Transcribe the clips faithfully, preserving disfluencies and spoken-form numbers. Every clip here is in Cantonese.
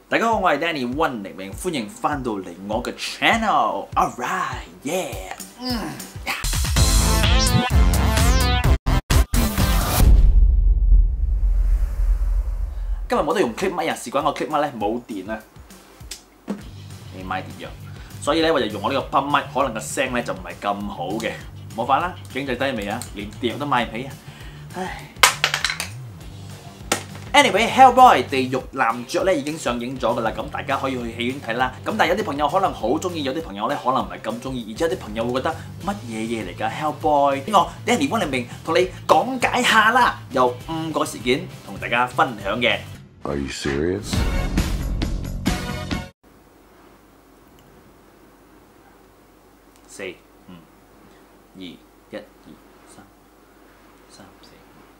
大家好，我係 Danny 溫黎明，歡迎翻到嚟我嘅 channel。Alright， yeah， 嗯。今日我都用 clip 咪啊，事關個 clip 咪咧冇電啊，你咪點樣？所以咧我就用我呢個筆咪，可能個聲咧就唔係咁好嘅，冇法啦，經濟低微啊，連電都買唔起啊，唉。Anyway，Hellboy 地獄男爵咧已經上映咗噶啦，咁大家可以去戲院睇啦。咁但係有啲朋友可能好中意，有啲朋友咧可能唔係咁中意，而且有啲朋友會覺得乜嘢嘢嚟㗎 Hellboy？ 呢個 Danny 溫黎明同你講解下啦，有五個事件同大家分享嘅。 Are you serious？ 四、五、二、一、二、三、三、四。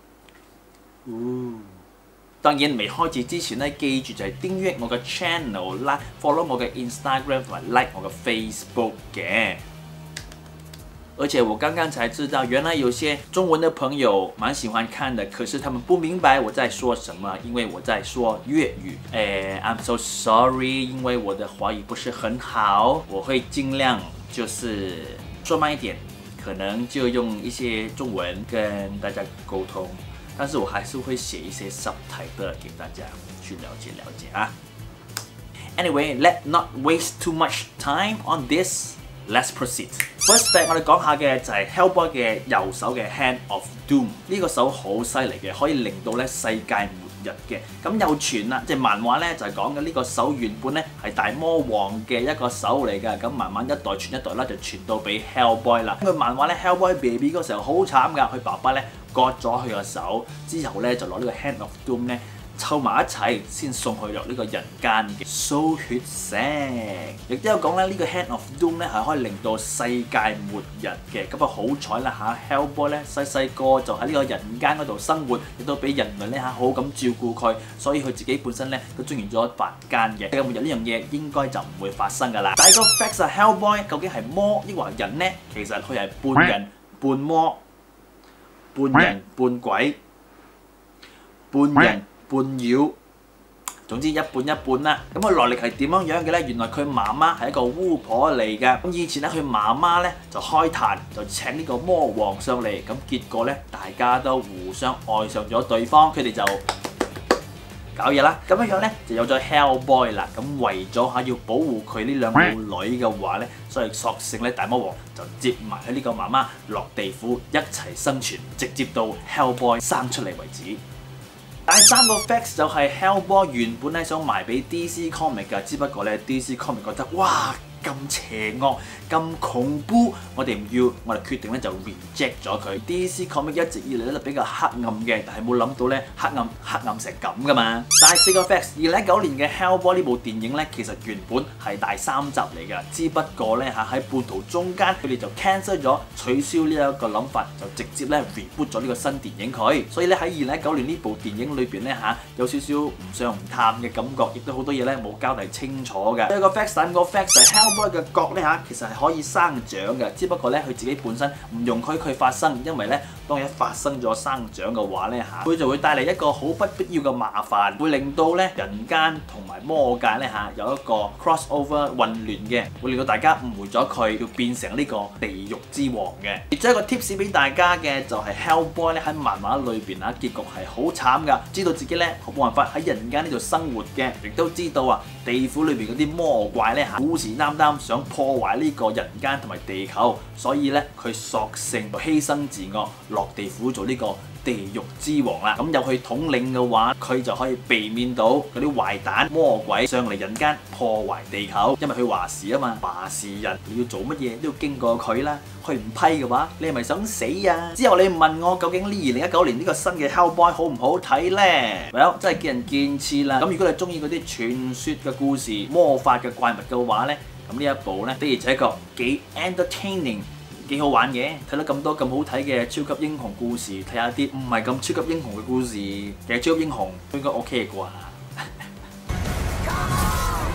哦。當然未開始之前咧，記住就係訂閱我嘅 channel 啦 ，follow 我嘅 Instagram 同埋 like 我嘅 Facebook 嘅。而且我剛剛才知道，原來有些中文的朋友蠻喜歡看的，可是他們不明白我在說什麼，因為我在說粵語。誒 ，I'm so sorry， 因為我的華語不是很好，我會盡量就是說慢一點，可能就用一些中文跟大家溝通。但是我還是會寫一些 subtitle 給大家去了解了解啊。Anyway, let's not waste too much time on this. Let's proceed. First fact 我哋講下嘅就係 Hellboy 嘅右手嘅 Hand of Doom。呢個手好犀利嘅，可以令到咧世界末日嘅。咁有傳啦，即係漫畫咧就係講嘅呢個手原本咧係大魔王嘅一個手嚟㗎。咁慢慢一代傳一代啦，就傳到俾 Hellboy 啦。佢漫畫咧 Hellboy baby 嗰時候好慘㗎，佢爸爸咧割咗佢個手之後咧就攞呢個 Hand of Doom 咧湊埋一齊先送去入呢個人間嘅，掃血腥。亦都有講咧，呢個 Hand of Doom 咧係可以令到世界末日嘅。咁啊好彩啦嚇 ，Hellboy 咧細細個就喺呢個人間嗰度生活，亦都俾人類咧嚇好好咁照顧佢，所以佢自己本身咧都中意咗凡間嘅。世界末日呢樣嘢應該就唔會發生㗎啦。第二個 facts 係 Hellboy 究竟係魔抑或人咧？其實佢係半人半魔。半人半鬼，半人半妖，總之一半一半啦。咁個來歷係點樣樣嘅咧？原來佢媽媽係一個巫婆嚟㗎。咁以前咧，佢媽媽咧就開壇，就請呢個魔王上嚟。咁結果咧，大家都互相愛上咗對方，佢哋就搞嘢啦。咁樣樣咧就有咗 Hellboy 啦。咁為咗嚇要保護佢呢兩個女嘅話咧，所以索性咧大魔王就接埋佢呢個媽媽落地府一齊生存，直接到 Hellboy 生出嚟為止。第三個 facts 就係 Hellboy 原本咧想賣俾 D C Comics 㗎，只不過咧 D C Comics 覺得哇咁邪惡、咁恐怖，我哋唔要，我哋決定咧就 reject 咗佢。D C Comics 一直以嚟咧都比較黑暗嘅，但係冇諗到咧黑暗黑暗成咁噶嘛。第四個 facts， 二零一九年嘅 Hellboy 呢部電影咧，其實原本係第三集嚟㗎，只不過咧嚇喺半途中間佢哋就 cancel 咗，取消呢一個諗法，就直接咧 reboot 咗呢個新電影佢。所以咧喺二零一九年呢部電影裏邊咧嚇有少少唔上唔探嘅感覺，亦都好多嘢咧冇交代清楚嘅。第一個 facts， 第五個 facts 就係 Hellboy 嘅角咧嚇，其實係可以生長嘅，只不過咧佢自己本身唔容許佢發生，因為咧當一發生咗生長嘅話咧嚇，佢就會帶嚟一個好不必要嘅麻煩，會令到咧人間同埋魔界咧嚇有一個 cross over 混亂嘅，會令到大家誤會咗佢要變成呢個地獄之王嘅。亦都一個 tips 俾大家嘅就係 Hellboy 咧喺漫畫裏邊啊，結局係好慘㗎，知道自己咧冇辦法喺人間呢度生活嘅，亦都知道啊地府裏邊嗰啲魔怪咧嚇虎視眈眈想破壞呢個人間同埋地球，所以咧佢索性犧牲自我落地府做呢個地獄之王啦。咁入去統領嘅話，佢就可以避免到嗰啲壞蛋魔鬼上嚟人間破壞地球，因為佢話事啊嘛，話事人你要做乜嘢都要經過佢啦。佢唔批嘅話，你係咪想死啊？之後你問我究竟呢二零一九年呢個新嘅 Hellboy 好唔好睇咧？ Well 真係見仁見智啦。咁如果你中意嗰啲傳說嘅故事、魔法嘅怪物嘅話咧，咁呢一部咧的而且確幾 entertaining。幾好玩嘅，睇到咁多咁好睇嘅超級英雄故事，睇下啲唔係咁超級英雄嘅故事，其實超級英雄應該 OK 嘅啩。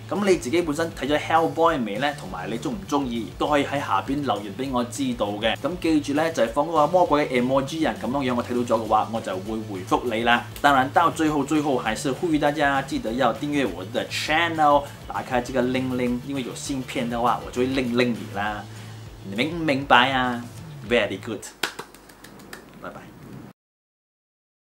咁你自己本身睇咗 Hellboy 未呢？同埋你中唔中意，都可以喺下邊留言俾我知道嘅。咁記住呢，就係、是、放嗰個魔鬼嘅 emoji 人咁樣樣，我睇到咗嘅話，我就會回覆你啦。當然到最後最後，還是呼籲大家記得要訂閱我的 channel， 打開這個鈴鈴，因為有新片的話，我就會鈴鈴你啦。你明唔明白啊？Very good，拜拜。